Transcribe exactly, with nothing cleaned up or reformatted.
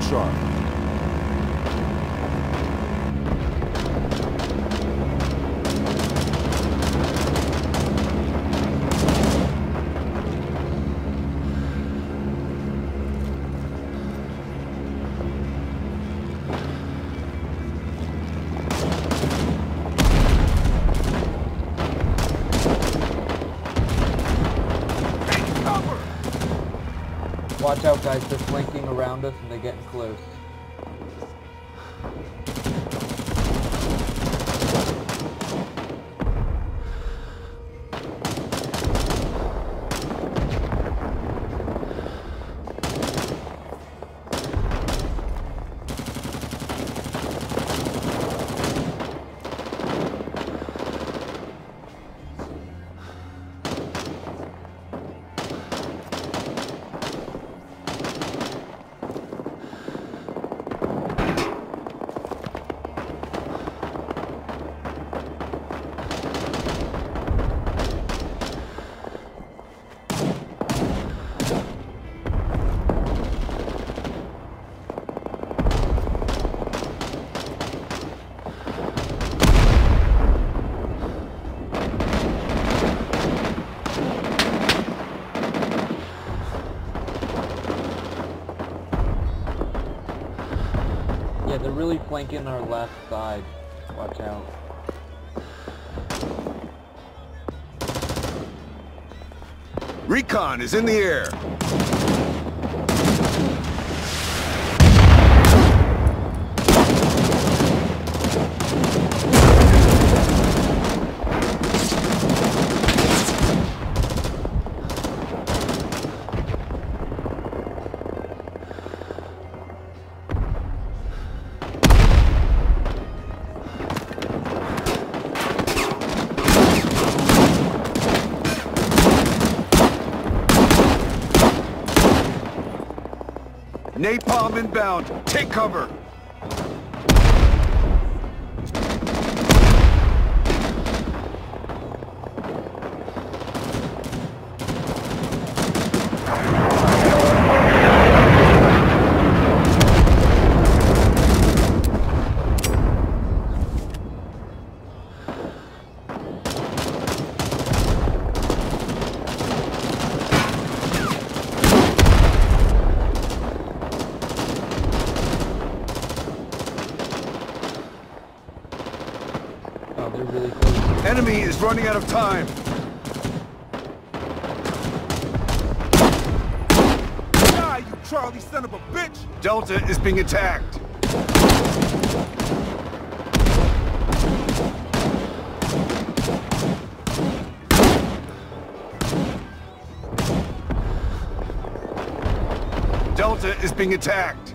sharp. Watch out, guys. They're flanking around us and they're getting close. Yeah, they're really flanking our left side. Watch out. Recon is in the air. Napalm inbound. Take cover. They're really close. Enemy is running out of time. Die, you Charlie son of a bitch! Delta is being attacked. Delta is being attacked.